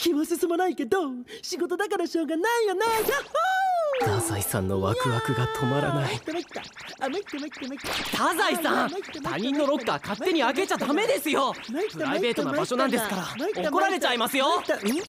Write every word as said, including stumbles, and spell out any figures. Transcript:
気は進まないけど仕事だからしょうがないよね。 太宰さんのワクワクが止まらない。 太宰さん、他人のロッカー勝手に開けちゃダメですよ。プライベートな場所なんですから怒られちゃいますよ。